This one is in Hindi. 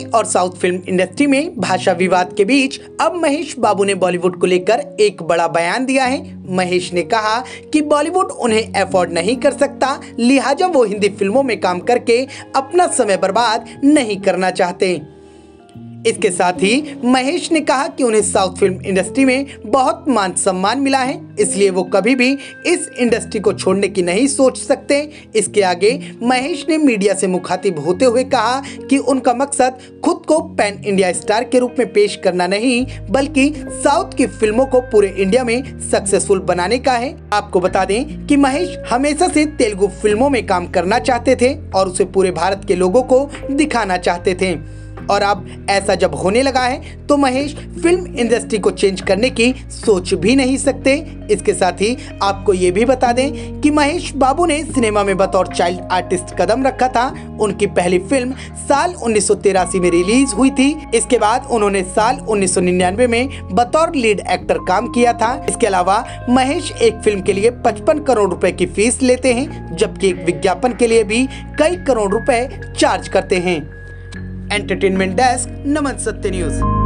और साउथ फिल्म इंडस्ट्री में भाषा विवाद के बीच अब महेश बाबू ने बॉलीवुड को लेकर एक बड़ा बयान दिया है। महेश ने कहा कि बॉलीवुड उन्हें अफोर्ड नहीं कर सकता, लिहाजा वो हिंदी फिल्मों में काम करके अपना समय बर्बाद नहीं करना चाहते। इसके साथ ही महेश ने कहा कि उन्हें साउथ फिल्म इंडस्ट्री में बहुत मान सम्मान मिला है, इसलिए वो कभी भी इस इंडस्ट्री को छोड़ने की नहीं सोच सकते। इसके आगे महेश ने मीडिया से मुखातिब होते हुए कहा कि उनका मकसद खुद को पैन इंडिया स्टार के रूप में पेश करना नहीं, बल्कि साउथ की फिल्मों को पूरे इंडिया में सक्सेसफुल बनाने का है। आपको बता दें कि महेश हमेशा से तेलुगु फिल्मों में काम करना चाहते थे और उसे पूरे भारत के लोगों को दिखाना चाहते थे, और अब ऐसा जब होने लगा है तो महेश फिल्म इंडस्ट्री को चेंज करने की सोच भी नहीं सकते। इसके साथ ही आपको ये भी बता दें कि महेश बाबू ने सिनेमा में बतौर चाइल्ड आर्टिस्ट कदम रखा था। उनकी पहली फिल्म साल 1983 में रिलीज हुई थी। इसके बाद उन्होंने साल 1999 में बतौर लीड एक्टर काम किया था। इसके अलावा महेश एक फिल्म के लिए 55 करोड़ रुपए की फीस लेते हैं, जबकि एक विज्ञापन के लिए भी कई करोड़ रुपए चार्ज करते हैं। एंटरटेनमेंट डेस्क, नमन सत्य न्यूज।